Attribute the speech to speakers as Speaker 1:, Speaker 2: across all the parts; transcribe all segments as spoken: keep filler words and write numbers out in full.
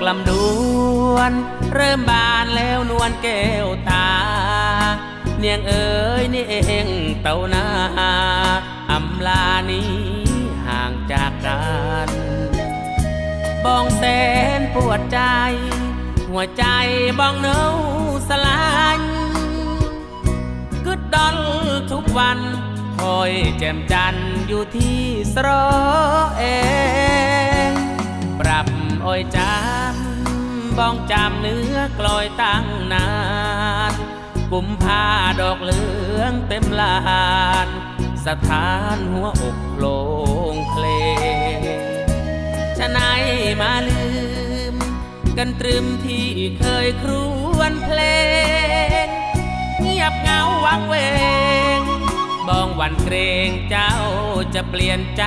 Speaker 1: ลำดวนเริ่มบานแล้วนวลแก้วตาเนียงเอ๋ยนี่เองเต่านาอำลานี้ห่างจากกันบ้องแสนปวดใจหัวใจบ้องเนาสลายกึดดอนทุกวันคอยแจ่มจันอยู่ที่สระเองปรับอ้อยจำบ้องจำเนื้อกลอยตั้งนานกุมผ้าดอกเหลืองเต็มลานสถานหัวอกโลงเพลงฉะไหนมาลืมกันตรึมที่เคยครวญเพลงเงียบเงาวังเวงบ้องหวั่นเกรงเจ้าจะเปลี่ยนใจ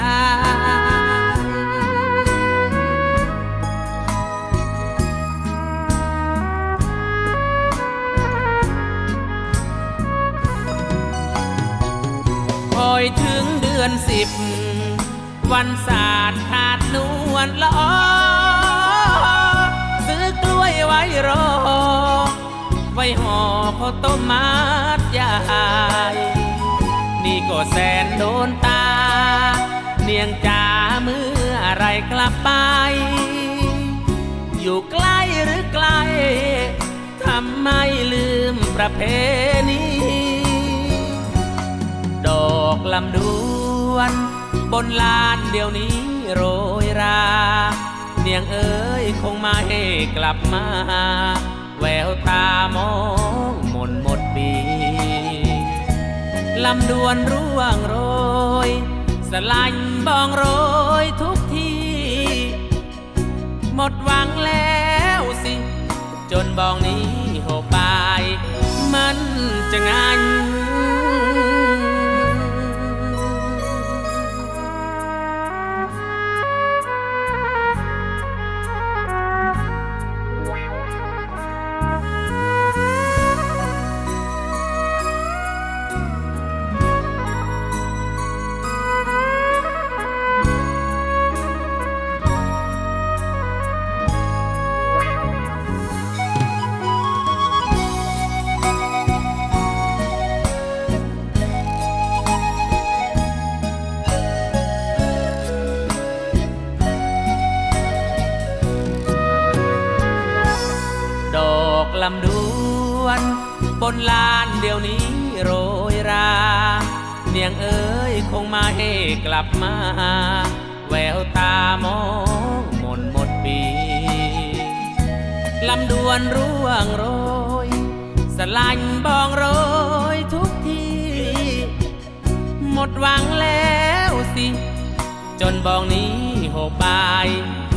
Speaker 1: คอยถึงเดือนสิบวันศาสตร์ขาดนวลละอซื้อกล้วยไว้รอไว้ห่อข้าวต้มมัดยายนี่ก็แสนโดนตาเนียงจ๋าเมื่อไรกลับไปอยู่ใกล้หรือไกลทำไมลืมประเพณีดอกลำดวนบนลานเดี๋ยวนี้โรยราเนียงเอ๋ยคงไม่กลับมาแววตามองมนหมดปีลำดวนร่วงโรยสลันบองโรยทุกทีหมดหวังแล้วสิจนบองนี้โหบายมันจะงันลำดวนบนลานเดี๋ยวนี้โรยราเนียงเอ๋ยคงไม่กลับมาแววตามองมนหมดปีลำดวนร่วงโรยสลันบองโรยทุกทีหมดหวังแล้วสิจนบองนี้โหบาย